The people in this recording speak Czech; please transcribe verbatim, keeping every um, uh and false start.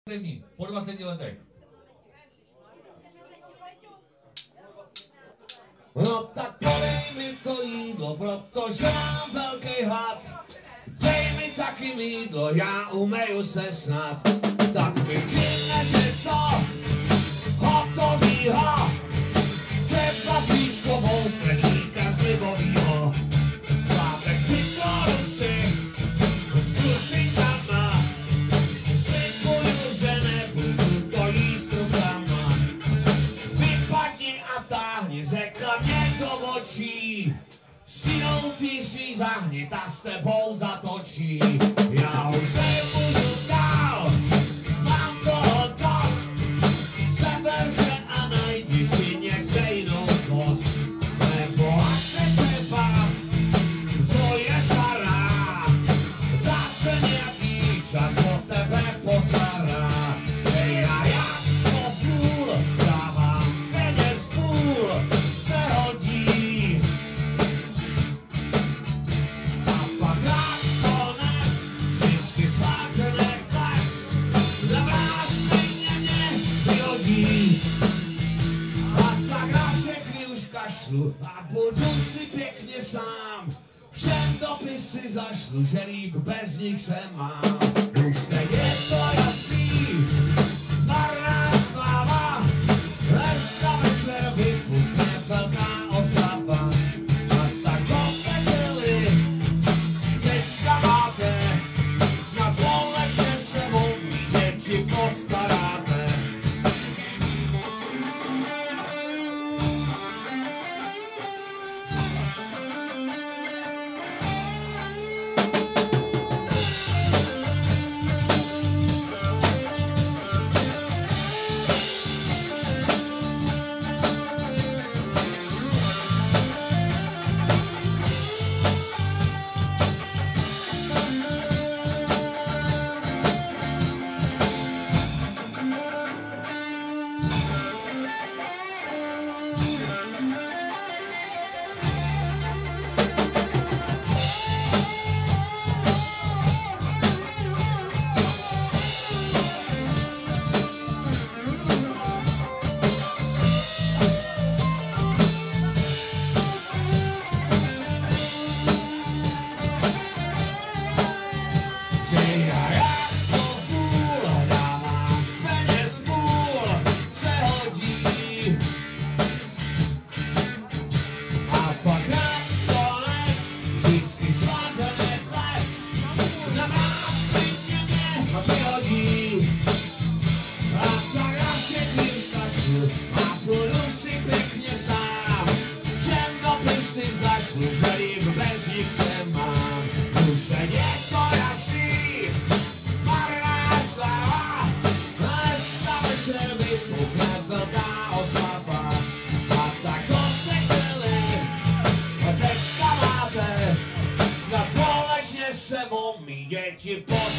Dní, po dvaceti letech. No tak podej mi to jídlo, protože mám velký hlad. Dej mi taky mýdlo, já umeju se snad. Tak mi přines něco hotovýho. Třeba svíčkovou s knedlíkem slibovýho. Pátek citrónu chci s prusinkama. Slibuju, že nebudu to jíst rukama. Vypadni a táhni, řekla mě do očí. Synou ty si zahni, ta s tebou zatočí. Já už nebudu dál, mám toho dost. Seber se a najdi si někde jinou kost. Nebo ať se třeba, to je stará. Zase nějaký čas o tebe postará. Hej, já jako půl, dávám peněz půl, se hodí. A pak nakonec vždycky svátené kles, dobrá stejně mě vyhodí. A tak na všechny už kašlu a budu si pěkně sám. Všem dopisy zašlu, že líp bez nich se mám. Už teď je to jasný, marná sláva. Dneska večer vypukne velká oslava. A tak co jste chtěli, teďka máte. Snad společně se o mý děti postaráte. Že líp bez nich se mám. Už teď je to jasný, marná sláva. Dneska večer vypukne velká oslava. A tak co jste chtěli, a teďka máte. Snad společně se o mý děti postaráte.